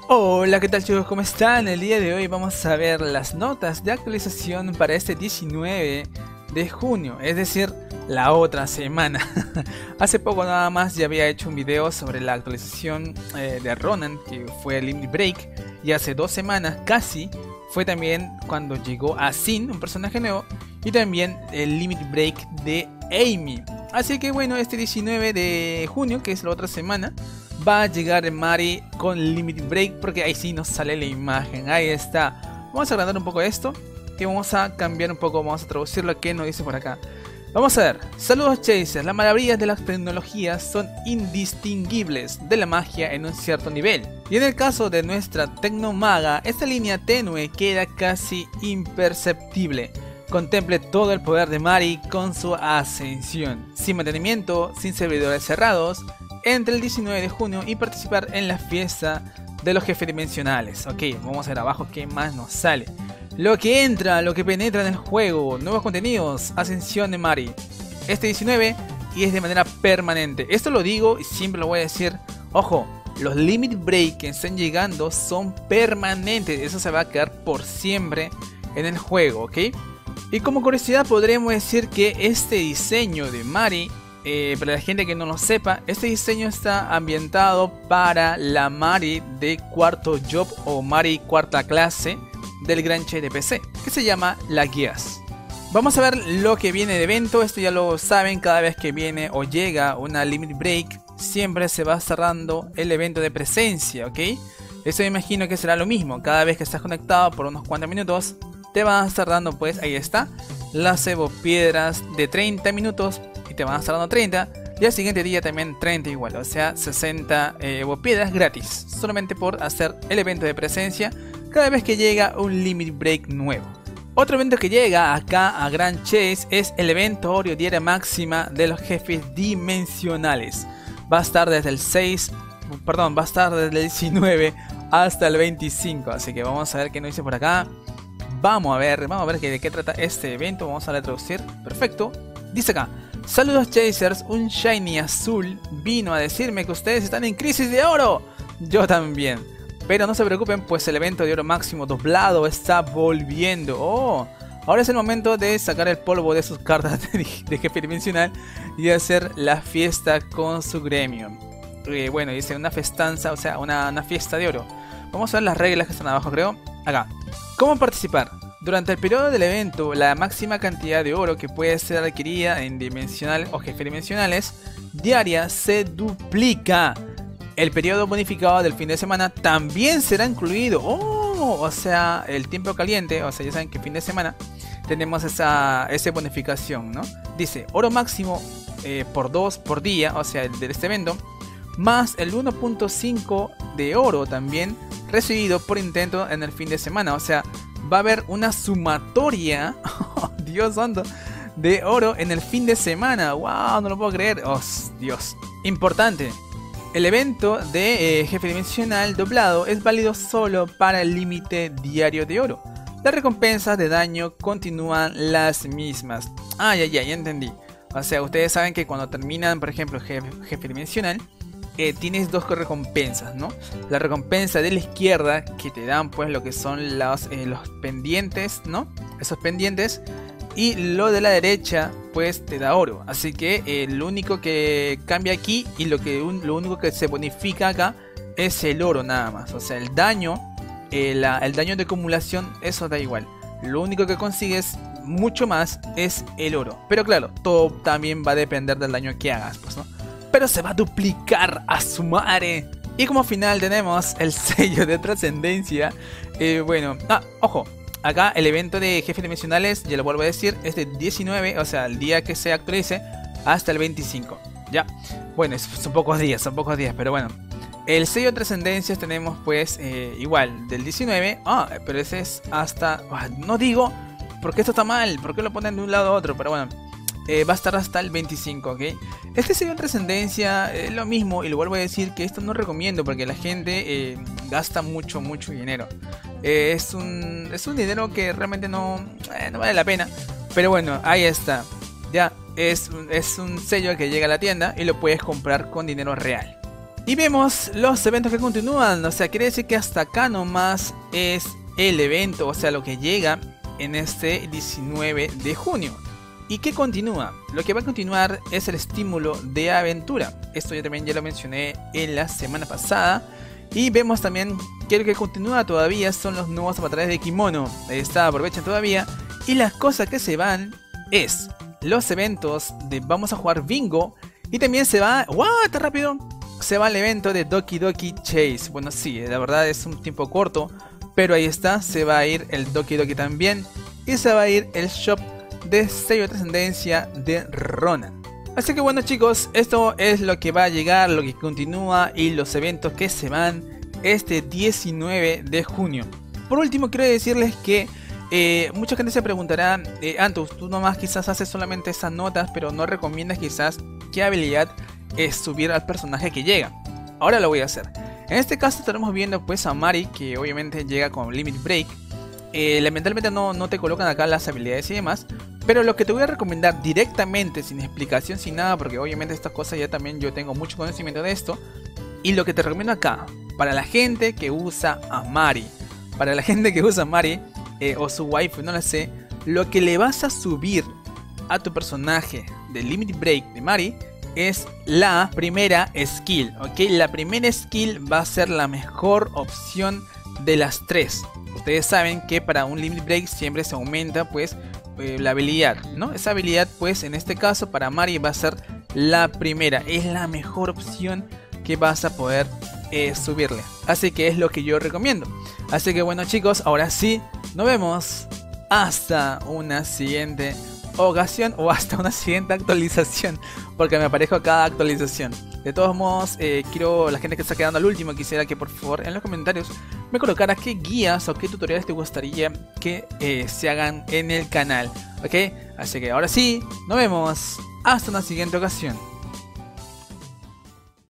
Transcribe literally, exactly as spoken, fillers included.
Hola, ¿qué tal chicos? ¿Cómo están? El día de hoy vamos a ver las notas de actualización para este diecinueve de junio, es decir, la otra semana. Hace poco nada más ya había hecho un video sobre la actualización eh, de Ronan, que fue el Limit Break, y hace dos semanas casi fue también cuando llegó a Sin, un personaje nuevo, y también el Limit Break de Amy. Así que bueno, este diecinueve de junio, que es la otra semana, va a llegar Mari con Limit Break, porque ahí sí nos sale la imagen. Ahí está. Vamos a agrandar un poco esto y vamos a cambiar un poco, vamos a traducir lo que nos dice por acá. Vamos a ver. Saludos Chasers, las maravillas de las tecnologías son indistinguibles de la magia en un cierto nivel. Y en el caso de nuestra Tecnomaga, esta línea tenue queda casi imperceptible. Contemple todo el poder de Mari con su ascensión, sin mantenimiento, sin servidores cerrados, entre el diecinueve de junio y participar en la fiesta de los jefes dimensionales. Ok, vamos a ver abajo qué más nos sale. Lo que entra, lo que penetra en el juego, nuevos contenidos, ascensión de Mari. Este diecinueve y es de manera permanente. Esto lo digo y siempre lo voy a decir. Ojo, los Limit Break que están llegando son permanentes. Eso se va a quedar por siempre en el juego, ok. Y como curiosidad podremos decir que este diseño de Mari, Eh, para la gente que no lo sepa, este diseño está ambientado para la Mari de cuarto job o Mari cuarta clase del Gran Chase de P C, que se llama la Guías. Vamos a ver lo que viene de evento. Esto ya lo saben, cada vez que viene o llega una Limit Break, siempre se va cerrando el evento de presencia, ¿ok? Eso me imagino que será lo mismo, cada vez que estás conectado por unos cuantos minutos, te van a estar dando, pues, ahí está, las Evo Piedras de treinta minutos, te van a estar dando treinta y al siguiente día también treinta igual, o sea sesenta eh, Evo Piedras gratis, solamente por hacer el evento de presencia cada vez que llega un Limit Break nuevo. Otro evento que llega acá a Grand Chase es el evento Oreo Diaria Máxima de los jefes dimensionales. Va a estar desde el seis, perdón, va a estar desde el diecinueve hasta el veinticinco, así que vamos a ver qué nos dice por acá. Vamos a ver, vamos a ver que, de qué trata este evento, vamos a retraducir, perfecto. Dice acá: saludos Chasers, un Shiny azul vino a decirme que ustedes están en crisis de oro. Yo también. Pero no se preocupen, pues el evento de oro máximo doblado está volviendo. Oh, ahora es el momento de sacar el polvo de sus cartas de, de jefe dimensional y hacer la fiesta con su gremio. Eh, bueno, dice una festanza, o sea, una, una fiesta de oro. Vamos a ver las reglas que están abajo, creo. Acá. ¿Cómo participar? Durante el periodo del evento, la máxima cantidad de oro que puede ser adquirida en dimensional o jefes dimensionales diaria se duplica. El periodo bonificado del fin de semana también será incluido. Oh, o sea, el tiempo caliente, o sea, ya saben que fin de semana tenemos esa, esa bonificación, ¿no? Dice, oro máximo eh, por dos por día, o sea, de este evento, más el uno punto cinco de oro también recibido por intento en el fin de semana, o sea, va a haber una sumatoria, oh, Dios santo, de oro en el fin de semana. Wow, no lo puedo creer. Oh, Dios. Importante. El evento de eh, jefe dimensional doblado es válido solo para el límite diario de oro. Las recompensas de daño continúan las mismas. Ah, ya, ya, ya entendí. O sea, ustedes saben que cuando terminan, por ejemplo, jefe, jefe dimensional, Eh, tienes dos recompensas, ¿no? La recompensa de la izquierda, que te dan pues lo que son los, eh, los pendientes, ¿no? Esos pendientes. Y lo de la derecha pues te da oro. Así que eh, lo único que cambia aquí y lo, que un, lo único que se bonifica acá es el oro nada más. O sea, el daño, eh, la, el daño de acumulación, eso da igual. Lo único que consigues mucho más es el oro. Pero claro, todo también va a depender del daño que hagas, pues, ¿no? Pero se va a duplicar a su madre. Y como final tenemos el sello de trascendencia. Eh, bueno, ah, ojo, acá el evento de jefes dimensionales, ya lo vuelvo a decir, es de diecinueve, o sea, el día que se actualice, hasta el veinticinco. Ya, bueno, son pocos días, son pocos días, pero bueno. El sello de trascendencias tenemos pues eh, igual, del diecinueve, ah, pero ese es hasta, ah, no digo, porque esto está mal, porque lo ponen de un lado a otro, pero bueno. Eh, va a estar hasta el veinticinco, ¿ok? Este sello de trascendencia es lo mismo, y lo vuelvo a decir que esto no recomiendo porque la gente eh, gasta mucho, mucho dinero. Eh, es, un, es un dinero que realmente no, eh, no vale la pena. Pero bueno, ahí está. Ya, es, es un sello que llega a la tienda y lo puedes comprar con dinero real. Y vemos los eventos que continúan, o sea, quiere decir que hasta acá nomás es el evento, o sea, lo que llega en este diecinueve de junio. ¿Y qué continúa? Lo que va a continuar es el estímulo de aventura. Esto yo también ya lo mencioné en la semana pasada. Y vemos también que lo que continúa todavía son los nuevos avatares de Kimono. Ahí está, aprovechen todavía. Y las cosas que se van es los eventos de vamos a jugar bingo. Y también se va... ¡Wow! ¡Tan rápido! Se va el evento de Doki Doki Chase. Bueno, sí, la verdad es un tiempo corto. Pero ahí está, se va a ir el Doki Doki también. Y se va a ir el shop de sello de trascendencia de Ronan. Así que bueno chicos, esto es lo que va a llegar, lo que continúa y los eventos que se van este diecinueve de junio. Por último quiero decirles que eh, mucha gente se preguntará, eh, Antus, tú nomás quizás haces solamente esas notas, pero no recomiendas quizás qué habilidad es subir al personaje que llega. Ahora lo voy a hacer. En este caso estaremos viendo pues a Mari, que obviamente llega con Limit Break. Eh, lamentablemente no, no te colocan acá las habilidades y demás, pero lo que te voy a recomendar directamente, sin explicación, sin nada, porque obviamente estas cosas ya también yo tengo mucho conocimiento de esto. Y lo que te recomiendo acá, para la gente que usa a Mari, para la gente que usa a Mari eh, o su waifu, no lo sé, lo que le vas a subir a tu personaje de Limit Break de Mari es la primera skill, ¿ok? La primera skill va a ser la mejor opción de las tres. Ustedes saben que para un Limit Break siempre se aumenta pues eh, la habilidad, ¿no? Esa habilidad pues en este caso para Mari va a ser la primera. Es la mejor opción que vas a poder eh, subirle. Así que es lo que yo recomiendo. Así que bueno chicos, ahora sí, nos vemos hasta una siguiente ocasión o hasta una siguiente actualización, porque me aparezco a cada actualización. De todos modos, eh, quiero, la gente que está quedando al último, quisiera que por favor en los comentarios me colocara qué guías o qué tutoriales te gustaría que eh, se hagan en el canal, ¿ok? Así que ahora sí, nos vemos hasta una siguiente ocasión.